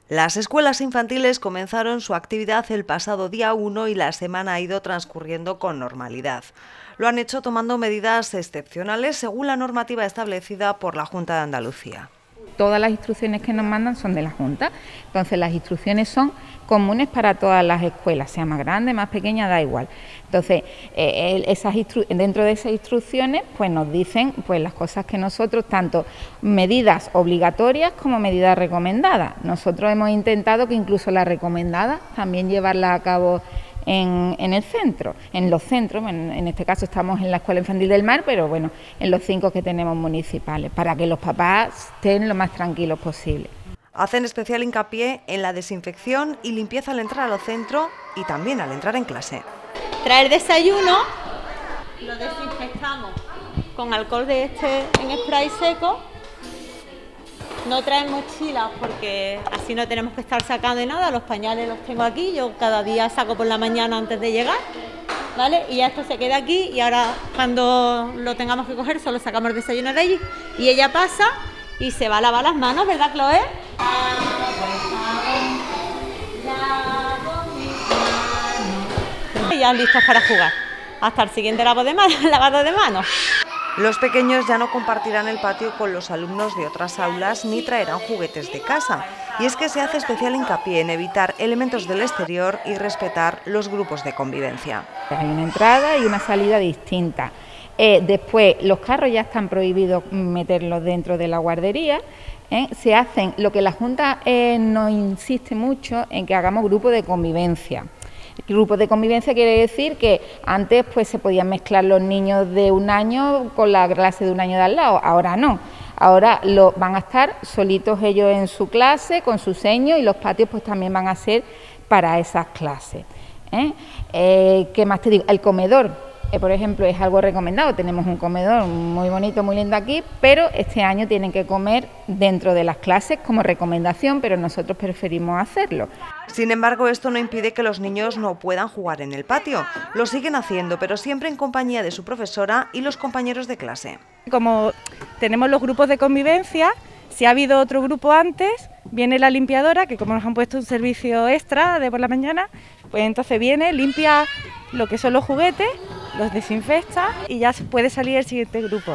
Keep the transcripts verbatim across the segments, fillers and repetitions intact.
Las escuelas infantiles comenzaron su actividad el pasado día uno y la semana ha ido transcurriendo con normalidad. Lo han hecho tomando medidas excepcionales según la normativa establecida por la Junta de Andalucía. Todas las instrucciones que nos mandan son de la Junta, entonces las instrucciones son comunes para todas las escuelas, sea más grande, más pequeña, da igual. Entonces, eh, esas dentro de esas instrucciones pues nos dicen pues las cosas que nosotros, tanto medidas obligatorias como medidas recomendadas. Nosotros hemos intentado que incluso las recomendadas también llevarlas a cabo En, en el centro, en los centros, en, en este caso estamos en la Escuela Infantil del Mar, pero bueno, en los cinco que tenemos municipales, para que los papás estén lo más tranquilos posible. Hacen especial hincapié en la desinfección y limpieza al entrar a los centros y también al entrar en clase. Traer desayuno, lo desinfectamos con alcohol de este en spray seco. No traen mochilas porque así no tenemos que estar sacando de nada, los pañales los tengo aquí, yo cada día saco por la mañana antes de llegar, ¿vale? Y ya esto se queda aquí y ahora cuando lo tengamos que coger solo sacamos el desayuno de allí y ella pasa y se va a lavar las manos, ¿verdad, Chloe? Y ya listos para jugar, hasta el siguiente lavado de manos, lavado de manos. Los pequeños ya no compartirán el patio con los alumnos de otras aulas ni traerán juguetes de casa. Y es que se hace especial hincapié en evitar elementos del exterior y respetar los grupos de convivencia. Hay una entrada y una salida distinta. Eh, después, los carros ya están prohibidos meterlos dentro de la guardería. ¿eh? Se hacen, lo que la Junta eh, nos insiste mucho en que hagamos grupos de convivencia. Grupos de convivencia quiere decir que antes pues se podían mezclar los niños de un año con la clase de un año de al lado, ahora no, ahora lo, van a estar solitos ellos en su clase, con su seño, y los patios pues también van a ser para esas clases. ¿eh? Eh, ¿Qué más te digo? El comedor. Eh, por ejemplo, es algo recomendado, tenemos un comedor muy bonito, muy lindo aquí, pero este año tienen que comer dentro de las clases como recomendación, pero nosotros preferimos hacerlo. Sin embargo, esto no impide que los niños no puedan jugar en el patio. Lo siguen haciendo, pero siempre en compañía de su profesora y los compañeros de clase. Como tenemos los grupos de convivencia, si ha habido otro grupo antes, viene la limpiadora, que como nos han puesto un servicio extra de por la mañana, pues entonces viene, limpia lo que son los juguetes, los desinfecta y ya puede salir el siguiente grupo.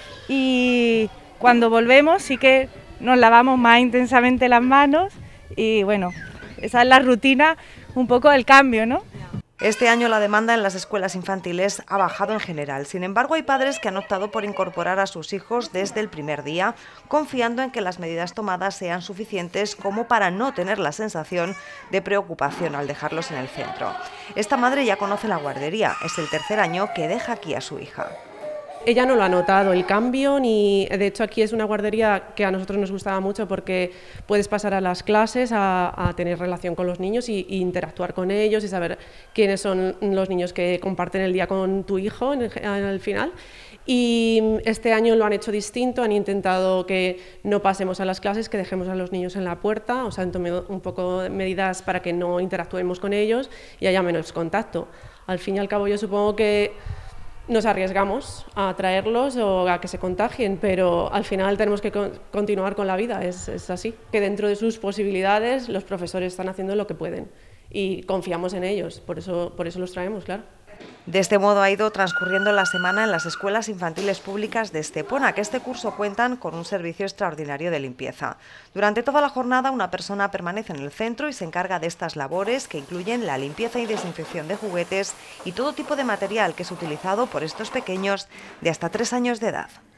Y cuando volvemos sí que nos lavamos más intensamente las manos y bueno, esa es la rutina, un poco el cambio, ¿no? Este año la demanda en las escuelas infantiles ha bajado en general. Sin embargo, hay padres que han optado por incorporar a sus hijos desde el primer día, confiando en que las medidas tomadas sean suficientes como para no tener la sensación de preocupación al dejarlos en el centro. Esta madre ya conoce la guardería, es el tercer año que deja aquí a su hija. Ella no lo ha notado el cambio, ni de hecho aquí es una guardería que a nosotros nos gustaba mucho porque puedes pasar a las clases a, a tener relación con los niños y, y interactuar con ellos y saber quiénes son los niños que comparten el día con tu hijo en el, en el final. Y este año lo han hecho distinto, han intentado que no pasemos a las clases, que dejemos a los niños en la puerta, o sea, han tomado un poco de medidas para que no interactuemos con ellos y haya menos contacto. Al fin y al cabo yo supongo que nos arriesgamos a traerlos o a que se contagien, pero al final tenemos que con, continuar con la vida, es, es así. Que dentro de sus posibilidades los profesores están haciendo lo que pueden y confiamos en ellos, por eso, por eso los traemos, claro. De este modo ha ido transcurriendo la semana en las escuelas infantiles públicas de Estepona, que este curso cuentan con un servicio extraordinario de limpieza. Durante toda la jornada una persona permanece en el centro y se encarga de estas labores que incluyen la limpieza y desinfección de juguetes y todo tipo de material que es utilizado por estos pequeños de hasta tres años de edad.